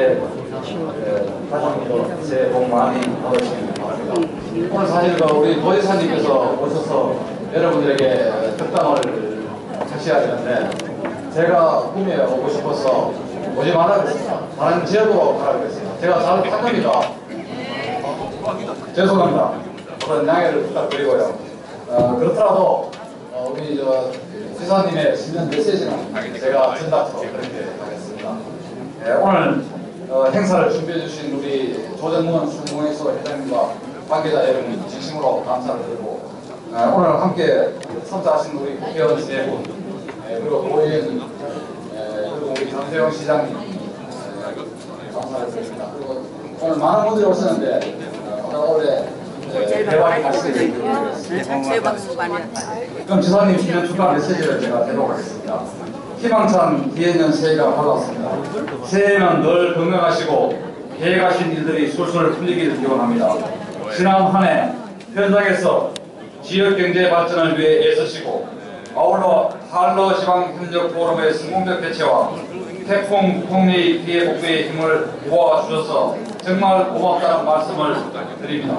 함께 가장 새해 복 많이 받으시길 바랍니다. 오늘 사실 우리 도지사님께서 오셔서 여러분들에게 덕담을 하셔야 되는데 제가 꿈에 오고 싶어서 오지 말라 그랬습니다. 다른 지역으로 가라 그랬습니다. 제가 잘 탑니다. 죄송합니다. 그런 양해를 부탁드리고요. 그렇더라도 우리 지사님의 신년 메시지는 제가 전달토록 그렇게 하겠습니다. 오늘 행사를 준비해 주신 우리 조정문 상공회소 회장님과 관계자 여러분 진심으로 감사를 드리고 오늘 함께 참석하신 우리 국회의원 세 분 그리고 도의원 그리고 우리 전세영 시장님 감사를 드립니다. 그리고 오늘 많은 분들이 오셨는데 올해 대박이 났으길 바라겠습니다. 그럼 지사님 신년 축하 메시지를 제가 드리도록 하겠습니다. 희망찬 기해년 새해가 밝았습니다. 새해는 늘 건강하시고 계획하신 일들이 술술 풀리기를 기원합니다. 지난 한 해 현장에서 지역경제 발전을 위해 애쓰시고 아울러 한러지방협력 포럼의 성공적 개최와 태풍 통리 피해 복구에 힘을 모아주셔서 정말 고맙다는 말씀을 드립니다.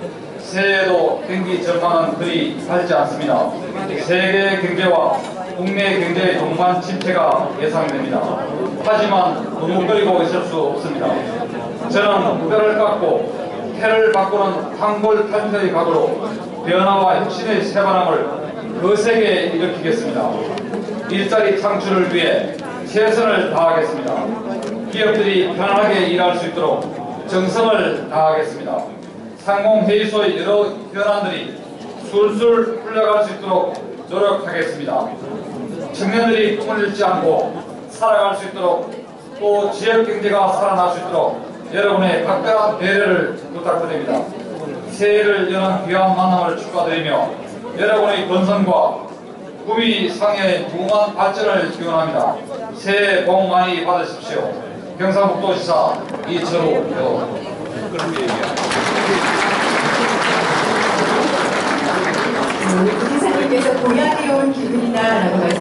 새해에도 경기 전망은 그리 밝지 않습니다. 세계 경제와 국내 경제의 동반 침체가 예상됩니다. 하지만 머뭇거리고 있을 수 없습니다. 저는 뼈를 깎고 태를 바꾸는 황골탈퇴의 각오로 변화와 혁신의 새바람을 거세게 일으키겠습니다. 일자리 창출을 위해 최선을 다하겠습니다. 기업들이 편안하게 일할 수 있도록 정성을 다하겠습니다. 상공회의소의 여러 현안들이 술술 풀려갈 수 있도록 노력하겠습니다. 청년들이 꿈을 잃지 않고 살아갈 수 있도록 또 지역경제가 살아날 수 있도록 여러분의 각별한 배려를 부탁드립니다. 새해를 여는 귀한 만남을 축하드리며 여러분의 건선과 꿈이 상해 무궁한 발전을 기원합니다. 새해 복 많이 받으십시오. 경상북도지사 이철우 우리 지사님께서 고향에 온 기분이다라고 말씀.